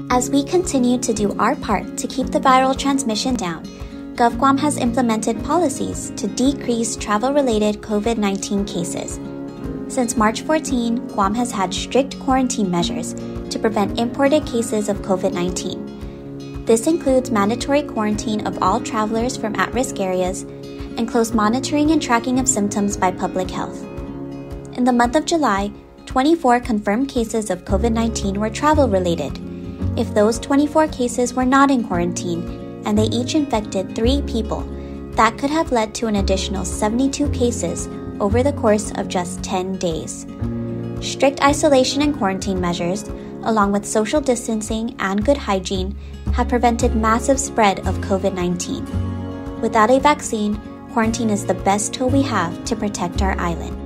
As we continue to do our part to keep the viral transmission down, GovGuam has implemented policies to decrease travel-related COVID-19 cases. Since March 14, Guam has had strict quarantine measures to prevent imported cases of COVID-19. This includes mandatory quarantine of all travelers from at-risk areas and close monitoring and tracking of symptoms by public health. In the month of July, 24 confirmed cases of COVID-19 were travel-related. If those 24 cases were not in quarantine and they each infected 3 people, that could have led to an additional 72 cases over the course of just 10 days. Strict isolation and quarantine measures, along with social distancing and good hygiene, have prevented massive spread of COVID-19. Without a vaccine, quarantine is the best tool we have to protect our island.